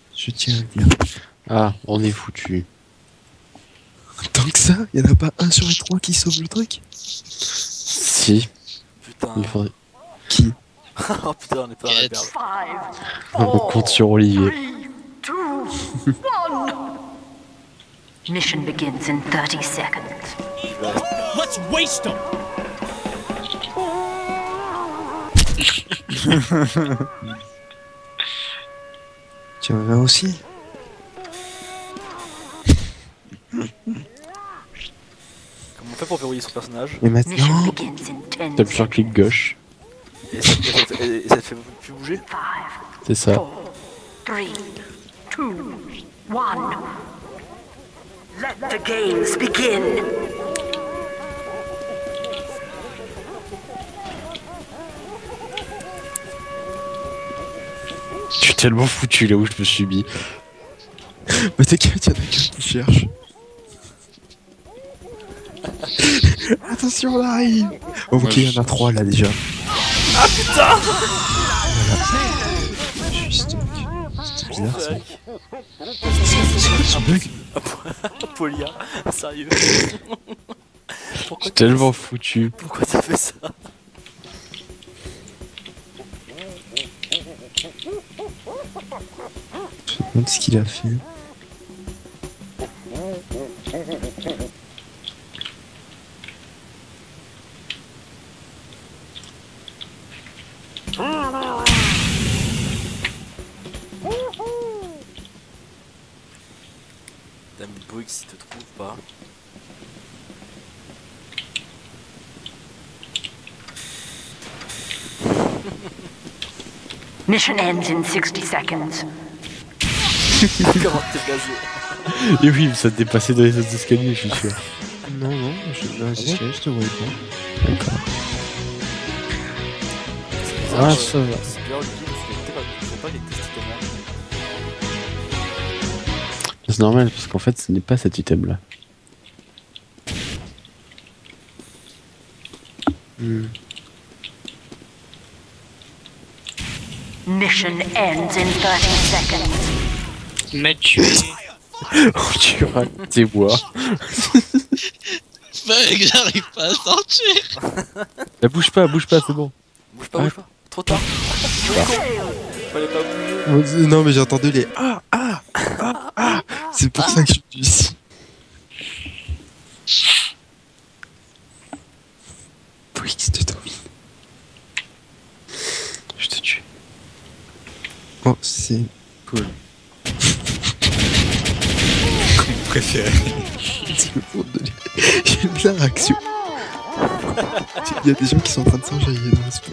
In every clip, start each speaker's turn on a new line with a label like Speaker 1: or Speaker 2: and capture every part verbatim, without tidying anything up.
Speaker 1: Je tiens à le dire.
Speaker 2: Ah, on est foutu.
Speaker 1: Tant que ça, y en a pas un sur les trois qui sauve le truc?
Speaker 2: Si.
Speaker 3: Putain.
Speaker 2: Il faudrait...
Speaker 1: Qui?
Speaker 3: Oh putain, on est pas dans la merde.
Speaker 2: On compte sur Olivier.
Speaker 4: Mission begins in thirty seconds.
Speaker 5: Let's waste them.
Speaker 1: Tu en veux aussi?
Speaker 3: Comment on fait pour verrouiller son personnage?
Speaker 1: Et
Speaker 4: Mission
Speaker 1: maintenant...
Speaker 4: begins in ten
Speaker 2: Tape sur clic gauche.
Speaker 3: Et ça, et ça, te- et ça te fait plus bouger?
Speaker 4: Five,
Speaker 2: C'est ça.
Speaker 4: four, three, two, one. Let the games begin.
Speaker 2: Je suis tellement foutu là où je me suis mis.
Speaker 1: Bah t'inquiète, y'en a qu'un qui cherche. Attention, on arrive. Oh, ok, il y en a trois là déjà.
Speaker 3: Ah putain!
Speaker 1: Je suis stuck. C'est bizarre ça. C'est quoi ce bug?
Speaker 3: Polia, sérieux?
Speaker 2: Je
Speaker 3: Pourquoi
Speaker 2: suis
Speaker 3: t'as
Speaker 2: tellement foutu.
Speaker 3: Pourquoi t'as fait ça?
Speaker 1: Je me demande ce qu'il a fait.
Speaker 3: T'as mis Boix s'il te trouve pas.
Speaker 4: Mission ends in sixty seconds.
Speaker 3: Comment t'es basé?
Speaker 2: Et oui, ça te dépassait dans les autres escaliers, je suis sûr.
Speaker 1: Non, non, je, non, c'est sûr, je te voyais pas.
Speaker 2: D'accord. Ah, ça va.
Speaker 3: C'est bien, Olivier, parce que t'es pas, tu vois pas les testicles.
Speaker 2: C'est normal, parce qu'en fait, ce n'est pas cet item-là.
Speaker 1: Hmm.
Speaker 4: Mission ends in thirty seconds.
Speaker 6: Mais tu es...
Speaker 2: Oh, tu rates tes bois.
Speaker 6: Mec, j'arrive pas à sortir.
Speaker 2: Là, bouge pas, bouge pas, c'est bon.
Speaker 3: Bouge pas, bouge pas. Trop tard. Fallait pas bouger.
Speaker 1: Oh, c'est- Non, mais j'ai entendu les ah ah ah ah. C'est pour ça que je suis ici. Oui, je te domine. Je te tue. Oh, c'est cool. Comme préféré. C'est le fond de lui. J'aime bien la réaction. Il y a des gens qui sont en train de s'enjailler dans le spawn.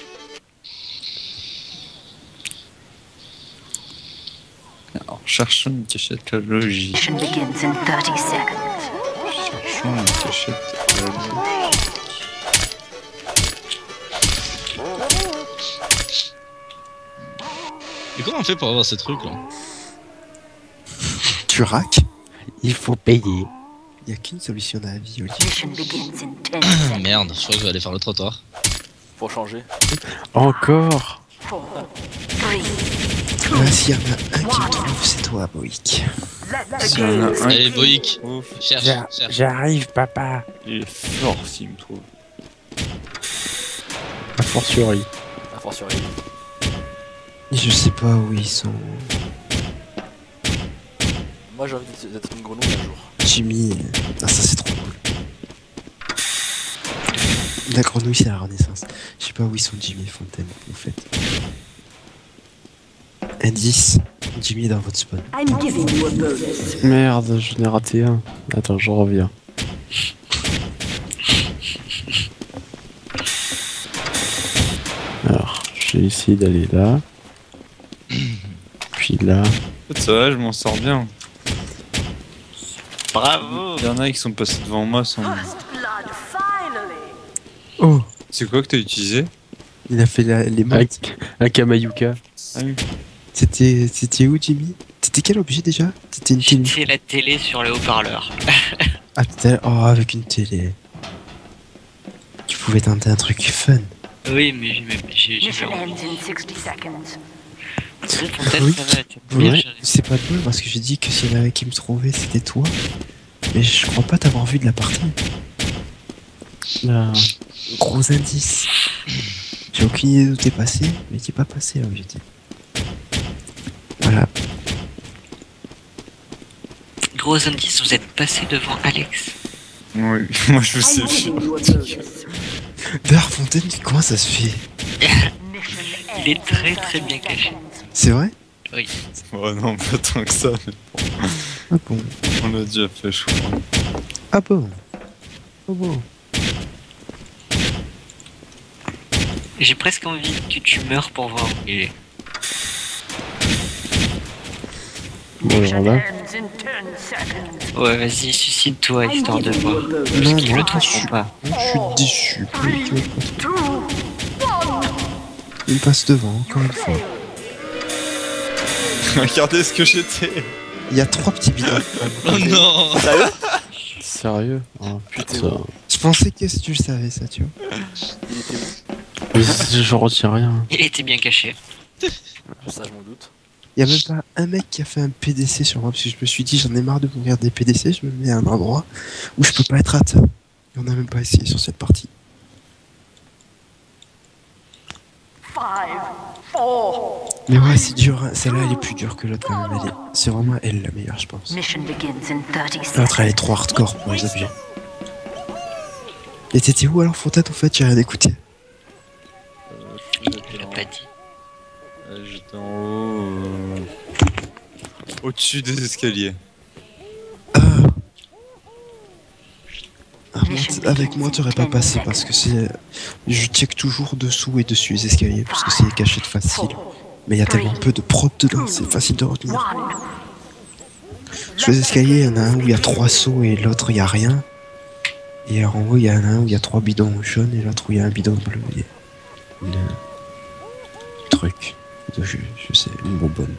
Speaker 7: Alors, cherchons une cachette logique.
Speaker 4: Mission begins in thirty seconds.
Speaker 7: Cherchons une cachette logique.
Speaker 6: Et comment on fait pour avoir ces trucs là?
Speaker 1: Tu raques?
Speaker 2: Il faut payer.
Speaker 1: Il n'y a qu'une solution dans la vie, Olivier.
Speaker 4: Mission begins in ten
Speaker 6: Ah,
Speaker 4: seconds.
Speaker 6: merde, je crois que je vais aller faire le trottoir.
Speaker 3: Pour changer.
Speaker 2: Encore.
Speaker 4: Four, three,
Speaker 1: Là, s'il y en a un qui me trouve, c'est toi, Boïc.
Speaker 4: let the
Speaker 7: S'il y en a
Speaker 4: games
Speaker 7: un
Speaker 6: Allez,
Speaker 7: qui-
Speaker 6: Boïc,
Speaker 7: Ouf,
Speaker 6: cherche,
Speaker 2: J'a-
Speaker 6: cherche.
Speaker 2: J'arrive, papa.
Speaker 7: il est fort s'il me trouve.
Speaker 2: A fortiori.
Speaker 3: A fortiori.
Speaker 1: Je sais pas où ils sont.
Speaker 3: Moi j'ai envie d'être- d'être une grenouille un jour.
Speaker 1: Jimmy. Ah, ça c'est trop cool. La grenouille, c'est la renaissance. Je sais pas où ils sont, Jimmy et Fontaine, en fait. Indice. Jimmy est dans votre spawn.
Speaker 4: I'm giving you a bonus.
Speaker 2: Merde, j'en ai raté un. Attends, je reviens. Alors, je vais essayer d'aller là. Puis là.
Speaker 7: En fait, ça va, je m'en sors bien.
Speaker 6: Bravo.
Speaker 7: Il y en a qui sont passés devant moi sans.
Speaker 4: First blood, finally.
Speaker 1: Oh,
Speaker 7: C'est quoi que t'as utilisé?
Speaker 1: il a fait la- les maths.
Speaker 2: Avec un Kamayuka.
Speaker 7: Ah oui.
Speaker 1: C'était c'était où, Jimmy? C'était quel objet déjà? C'était une télé.
Speaker 6: C'était la télé sur le haut-parleur.
Speaker 1: Ah, t'as- oh, avec une télé. Tu pouvais tenter un truc fun.
Speaker 6: Oui, mais j'ai j'ai- j'ai
Speaker 4: Mission
Speaker 6: pas envie.
Speaker 4: ends in sixty seconds.
Speaker 6: Fontaine,
Speaker 1: Oui.
Speaker 6: ça va, tu as
Speaker 1: Ouais,
Speaker 6: bien géré.
Speaker 1: c'est pas drôle parce que j'ai dit que s'il y en avait qui me trouvait, c'était toi. Mais je crois pas t'avoir vu de la partie.
Speaker 2: Là.
Speaker 1: Gros indice. J'ai aucune idée d'où t'es passé, mais t'es pas passé là où j'étais. Voilà.
Speaker 6: Gros indice, vous êtes passé devant Alex.
Speaker 7: Oui, moi je sais.
Speaker 1: D'ailleurs, Fontaine, comment ça se fait?
Speaker 6: Il est très très bien caché.
Speaker 1: C'est vrai?
Speaker 6: Oui.
Speaker 7: Oh non, pas tant que ça, mais
Speaker 1: Ah bon.
Speaker 7: on l'a déjà fait, je crois.
Speaker 1: Ah bon. Ah bon.
Speaker 6: J'ai presque envie que tu meurs pour voir où il est.
Speaker 2: Bon, alors là.
Speaker 4: Ends in ten seconds.
Speaker 6: Ouais, vas-y, suicide-toi histoire de voir.
Speaker 1: Non,
Speaker 6: Parce qu'ils
Speaker 1: moi,
Speaker 6: le
Speaker 1: je
Speaker 6: trouveront
Speaker 1: suis,
Speaker 6: pas.
Speaker 1: moi, je suis déçu.
Speaker 4: Two,
Speaker 1: Il me passe devant, encore une fois.
Speaker 7: Regardez ce que j'étais.
Speaker 1: Il y a trois petits bidons.
Speaker 6: Oh non.
Speaker 2: Sérieux ah, putain.
Speaker 1: Je pensais que tu le savais, ça, tu vois.
Speaker 3: Il était où?
Speaker 2: Mais si je retiens rien.
Speaker 6: Il était bien caché.
Speaker 3: Ça, je m'en doute.
Speaker 1: Il y a même pas un mec qui a fait un P D C sur moi parce que je me suis dit j'en ai marre de mourir des P D C, je me mets à un endroit où je peux pas être atteint. Et on n'a même pas essayé sur cette partie.
Speaker 4: five, four.
Speaker 1: Mais ouais, c'est dur, hein. Celle-là elle est plus dure que l'autre quand même. Elle est... C'est vraiment elle la meilleure, je pense.
Speaker 4: Mission begins in thirty
Speaker 1: L'autre elle est
Speaker 4: seconds.
Speaker 1: trop hardcore pour les objets. Et t'étais où alors, Fontaine, en fait? J'ai rien écouté.
Speaker 6: Il l'a pas dit.
Speaker 7: Euh, J'étais en haut. euh, Au-dessus des escaliers.
Speaker 1: Ah. Ah, moi, t- avec moi, t'aurais pas passé parce que c'est. Je check toujours dessous et dessus les escaliers parce que c'est caché de facile. Mais il y a tellement peu de prop dedans, c'est facile de retenir.
Speaker 4: One.
Speaker 1: Sur les escaliers, il y en a un où il y a trois sauts et l'autre il y a rien. Et en haut, il y en a un où il y a trois bidons jaunes et l'autre où il y a un bidon bleu. Et une... truc. Je, je sais, une bonbonne.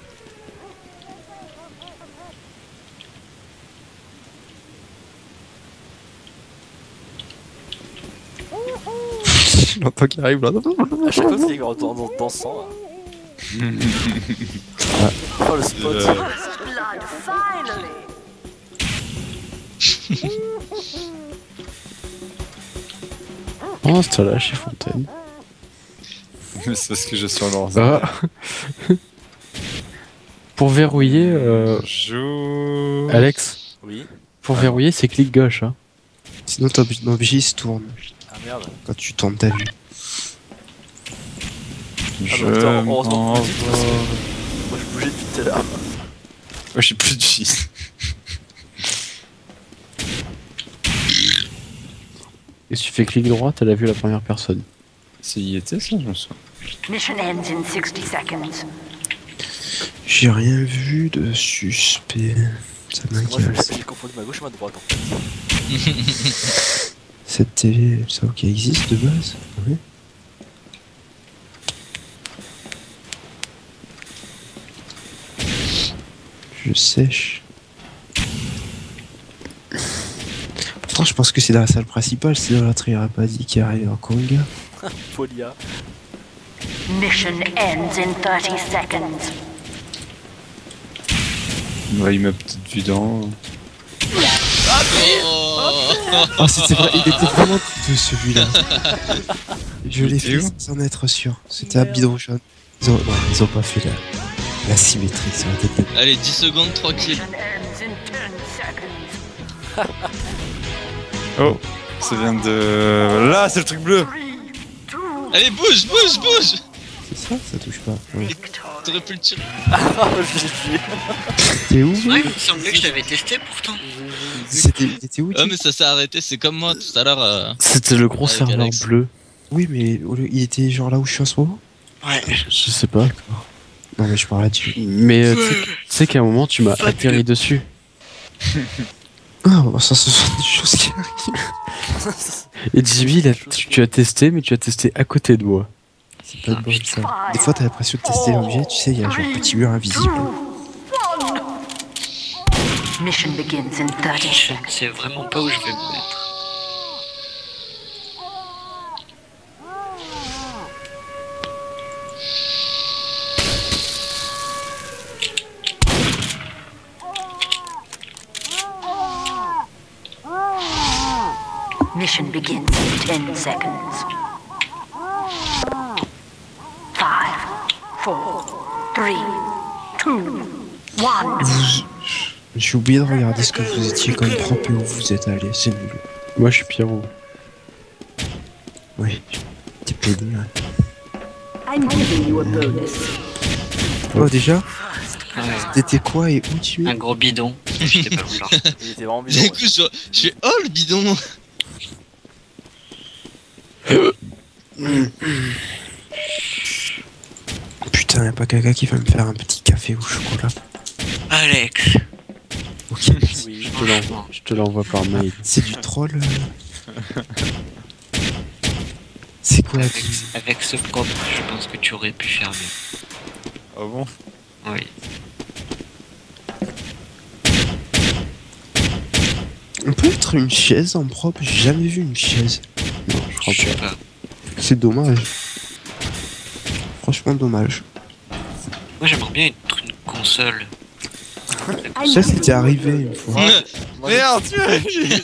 Speaker 1: Je l'entends qui arrive là.
Speaker 3: À chaque fois, c'est en en dansant. Là. Oh, le spot.
Speaker 7: Euh,
Speaker 4: Blood, finally.
Speaker 2: Oh, c'est là chez Fontaine.
Speaker 7: Mais c'est parce que je suis en leurs
Speaker 2: Ah. Pour verrouiller, euh,
Speaker 7: Bonjour.
Speaker 2: Alex,
Speaker 3: Oui.
Speaker 2: pour verrouiller, c'est clic gauche. Hein.
Speaker 1: Sinon, ton ob- ton objet il se tourne
Speaker 3: Ah merde.
Speaker 1: quand tu tournes ta vue.
Speaker 7: Je
Speaker 3: Ah, bah, attends, heureusement
Speaker 7: m'en
Speaker 3: que tu dis, parce que-
Speaker 7: vais.
Speaker 3: Moi, je bougeais depuis tout à l'heure.
Speaker 7: Ouais, j'ai plus de vie.
Speaker 2: Et si tu fais clic droit, t'as la vue à la première personne.
Speaker 7: C'est y était ça, je me souviens.
Speaker 4: Mission ends in sixty seconds.
Speaker 1: J'ai rien vu de suspect. Ça
Speaker 3: Moi, je
Speaker 1: m'inquiète.
Speaker 3: j'ai confondu ma gauche et ma droite en fait.
Speaker 1: Cette télé, ça qui existe de base? Oui. Je sèche. Pourtant, je pense que c'est dans la salle principale, c'est dans la Triarapadi qui arrive en Konga.
Speaker 3: Polia.
Speaker 4: Mission ends in thirty seconds.
Speaker 7: Ouais, il m'a peut-être vu dans.
Speaker 1: Oh, c'était vrai, il était vraiment de celui-là. Je l'ai
Speaker 7: était
Speaker 1: fait
Speaker 7: où
Speaker 1: sans être sûr. C'était à bidon jaune. Ils ont, non, ils ont pas fait la, la symétrie sur la tête.
Speaker 6: Allez, dix secondes tranquille.
Speaker 4: Mission ends in ten seconds.
Speaker 7: Oh, ça vient de. Là, c'est le truc bleu.
Speaker 4: Three, two,
Speaker 6: Allez, bouge, bouge, bouge.
Speaker 1: C'est ça? Ça touche pas. Ouais.
Speaker 6: T'aurais pu le tirer.
Speaker 3: Ah, je l'ai vu.
Speaker 1: T'es où?
Speaker 6: Ouais, il me semblait que je l'avais testé pourtant.
Speaker 1: C'était, t'étais où?
Speaker 6: Ah
Speaker 1: tu-
Speaker 6: mais ça s'est arrêté, c'est comme moi tout à l'heure. euh,
Speaker 2: C'était le gros
Speaker 6: Avec
Speaker 2: serveur
Speaker 6: Alex.
Speaker 2: bleu.
Speaker 1: Oui, mais au lieu- il était genre là où je suis en ce moment?
Speaker 6: Ouais.
Speaker 2: Je sais pas.
Speaker 1: Non, mais je parlais dessus.
Speaker 2: Mais euh, tu sais- tu sais qu'à un moment, tu m'as atterri dessus.
Speaker 1: Ah, bon, ça, ce sont des choses qui arrivent.
Speaker 2: Et Jimmy, il a- tu, tu as testé, mais tu as testé à côté de moi.
Speaker 1: C'est pas de bol, ça. Des fois, t'as l'impression de tester l'objet, tu sais, il y a genre un petit mur invisible.
Speaker 4: two, one. Mission begins in thirty
Speaker 6: Je
Speaker 4: seconds.
Speaker 6: ne sais vraiment pas où je vais me mettre.
Speaker 4: Mission begins in ten seconds. Five, four, three, two, one.
Speaker 1: Vous... J'ai oublié de regarder ce que vous étiez comme propre et où vous êtes allé, c'est nul.
Speaker 2: Moi je suis Pierrot.
Speaker 1: Oui, t'es pédé, ouais.
Speaker 4: I'm giving you a bonus.
Speaker 1: Oh, déjà
Speaker 6: Ouais.
Speaker 1: t'étais quoi et où tu es?
Speaker 6: Un gros bidon. J'étais pas vouloir.
Speaker 3: Il était vraiment bizarre.
Speaker 7: Du coup, je, je fais oh le bidon.
Speaker 1: Putain, y'a pas quelqu'un qui va me faire un petit café au chocolat?
Speaker 6: Alex.
Speaker 1: Ok.
Speaker 3: Oui.
Speaker 2: Je te l'envoie, je te l'envoie par mail.
Speaker 1: C'est du troll euh C'est quoi
Speaker 6: Avec,
Speaker 1: qui-
Speaker 6: avec ce propre, je pense que tu aurais pu faire mieux.
Speaker 7: Ah bon?
Speaker 6: Oui.
Speaker 1: On peut être une chaise en propre? J'ai jamais vu une chaise.
Speaker 2: Non, je crois
Speaker 6: Je sais
Speaker 2: pas.
Speaker 6: pas.
Speaker 1: C'est dommage. Franchement dommage.
Speaker 6: Moi j'aimerais bien être une console.
Speaker 1: Ça c'était arrivé une fois.
Speaker 3: Moi, je-
Speaker 7: Merde, tu m'as vu.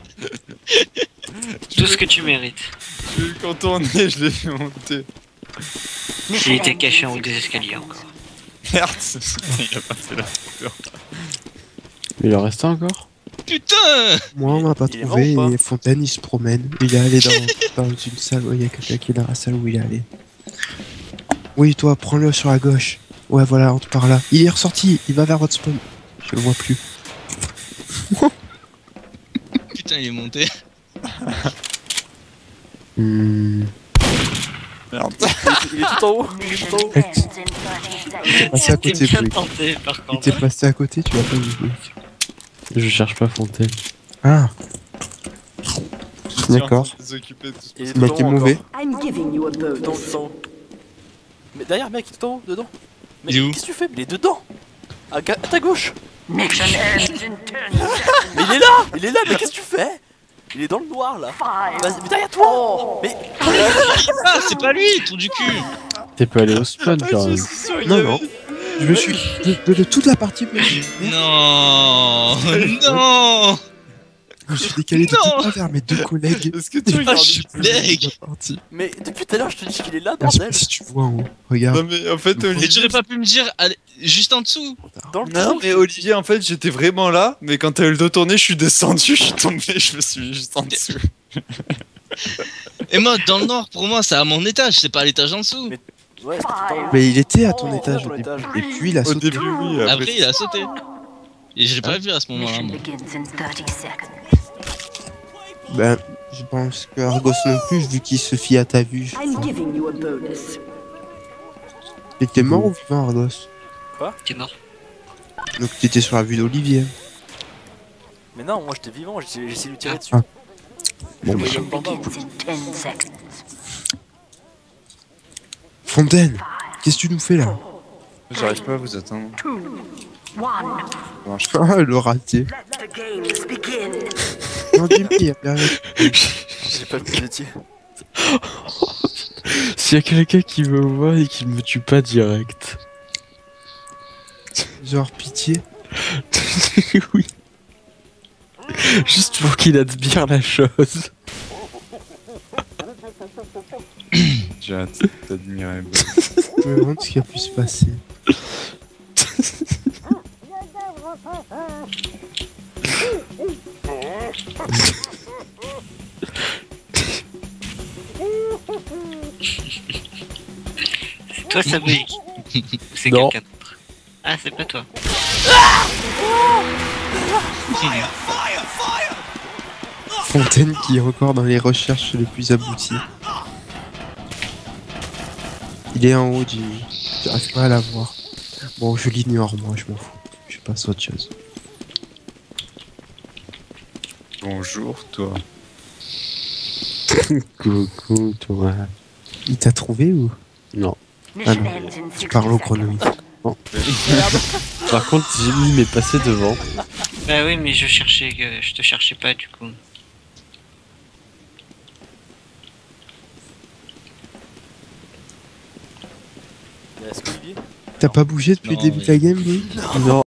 Speaker 6: Tout ce que tu mérites.
Speaker 7: Je l'ai contourné, je l'ai fait monter.
Speaker 6: Il était caché en haut des escaliers encore.
Speaker 7: Merde, il a passé là.
Speaker 2: Mais il en reste un encore?
Speaker 7: Putain!
Speaker 1: Moi on m'a pas
Speaker 3: Il est
Speaker 1: trouvé
Speaker 3: mort ou pas
Speaker 1: et Fontaine il se promène. Il est allé dans, dans une salle où il y a quelqu'un qui est dans la salle où il est allé. Oui toi prends-le sur la gauche. Ouais voilà, entre par là. Il est ressorti, il va vers votre spawn. Je le vois plus.
Speaker 7: Putain, il est monté.
Speaker 1: Hmm.
Speaker 7: Merde.
Speaker 3: Il est tout en haut. Il est
Speaker 4: Mission
Speaker 3: tout en haut.
Speaker 4: ends in thirty seconds.
Speaker 1: Passé à
Speaker 6: C'était
Speaker 1: côté,
Speaker 6: bien
Speaker 1: Blake.
Speaker 6: tenté par
Speaker 1: Il
Speaker 6: contre.
Speaker 1: t'est passé à côté, tu l'as pas vu. Blake.
Speaker 2: Je cherche pas Fontaine.
Speaker 1: Ah. D'accord.
Speaker 3: Il est
Speaker 1: C'est
Speaker 3: tout
Speaker 1: moi
Speaker 3: en
Speaker 1: qui est
Speaker 3: haut
Speaker 1: mauvais.
Speaker 3: encore.
Speaker 4: I'm giving you a
Speaker 3: Tout en haut,
Speaker 4: bonus.
Speaker 3: tout en haut. Mais derrière, mec, il est tout en haut, dedans. Mais
Speaker 7: Il est où?
Speaker 3: qu'est-ce que tu fais? Mais il est dedans. À, ga- à ta gauche.
Speaker 4: Mission ends in ten seconds.
Speaker 3: Mais il est là. Il est là. Mais qu'est-ce que tu fais? Il est dans le noir là.
Speaker 4: Five,
Speaker 3: Vas-y, mais derrière toi. Mais
Speaker 7: Ah, c'est pas lui, tour du cul.
Speaker 2: T'es pas allé au spawn quand même.
Speaker 1: Non, non. Je me suis. De, de toute la partie,
Speaker 7: Non, non.
Speaker 1: je me suis décalé de
Speaker 7: Non.
Speaker 1: tout pas vers mes deux collègues.
Speaker 7: Est-ce que tu
Speaker 1: Ah,
Speaker 7: regardes
Speaker 1: je suis
Speaker 7: le leg?
Speaker 1: la partie.
Speaker 3: mais depuis tout à l'heure, je te dis qu'il est là,
Speaker 1: Ah, je sais
Speaker 3: bordel.
Speaker 1: pas si tu vois en haut. Regarde.
Speaker 7: Non mais en fait, Olivier... Et tu aurais pas pu me dire allez, juste en dessous.
Speaker 3: Dans le
Speaker 7: Non
Speaker 3: trou.
Speaker 7: mais Olivier, en fait, j'étais vraiment là, mais quand t'as eu le dos tourné, je suis descendu, je suis tombé, je me suis mis juste en dessous. Et moi, dans le nord, pour moi, c'est à mon étage, c'est pas à l'étage en dessous.
Speaker 3: Mais- Ouais, c'est tout en haut.
Speaker 1: Mais il était à ton
Speaker 3: Oh,
Speaker 1: étage
Speaker 3: ton
Speaker 1: au début.
Speaker 3: étage.
Speaker 1: Et puis il a
Speaker 7: Au
Speaker 1: sauté.
Speaker 7: début, oui, après... Après, il a sauté. Et je l'ai pas vu à ce moment-là.
Speaker 4: Mission
Speaker 7: moi.
Speaker 4: begins in thirty seconds.
Speaker 1: Ben, je pense que Argos non plus, vu qu'il se fie à ta vue. je
Speaker 4: I'm
Speaker 1: crois.
Speaker 4: giving you a bonus.
Speaker 1: Il était mort ou vivant, Argos?
Speaker 6: T'es mort.
Speaker 1: Donc t'étais sur la vue d'Olivier.
Speaker 3: Mais non, moi j'étais vivant, j'ai j'ai essayé de lui tirer dessus.
Speaker 1: Ah.
Speaker 3: Je
Speaker 1: Bon,
Speaker 3: voyais
Speaker 4: Mission
Speaker 3: le bambin.
Speaker 4: begins in ten seconds.
Speaker 1: Fontaine, qu'est-ce que tu nous fais là?
Speaker 7: J'arrive pas à vous attendre.
Speaker 4: Two, one.
Speaker 1: Ah, le raté.
Speaker 4: Let the games begin.
Speaker 1: Non, Jimmy, il y a bien-
Speaker 3: J'ai pas le petit métier.
Speaker 2: S'il y a quelqu'un qui me voit et qui me tue pas direct.
Speaker 1: Genre pitié.
Speaker 2: Oui. Juste pour qu'il admire la chose.
Speaker 7: J'ai hâte d'admirer.
Speaker 1: Je me demande ce qui a pu se passer.
Speaker 6: C'est toi, Sabri. C'est
Speaker 2: Non.
Speaker 6: quelqu'un d'autre. Ah, c'est pas toi.
Speaker 1: Fontaine qui est encore dans les recherches les plus abouties. Il est en haut, Jimmy. J'arrive pas à la voir. Bon, je l'ignore, moi, je m'en fous. Je passe à autre chose.
Speaker 7: Bonjour, toi.
Speaker 2: Coucou, toi.
Speaker 1: Il t'a trouvé ou?
Speaker 2: Non.
Speaker 1: Ah
Speaker 4: Mission
Speaker 1: non,
Speaker 4: ends in
Speaker 1: tu
Speaker 4: sixty
Speaker 1: parles aux
Speaker 4: seconds.
Speaker 1: grenouilles.
Speaker 2: Par contre, Jimmy m'est passé devant.
Speaker 6: Bah oui, mais je cherchais, euh, je te cherchais pas du coup.
Speaker 3: Est-ce qu'Olivier
Speaker 1: T'as pas bougé depuis
Speaker 7: Non,
Speaker 1: le début
Speaker 7: mais-
Speaker 1: de la game, lui?
Speaker 2: Non.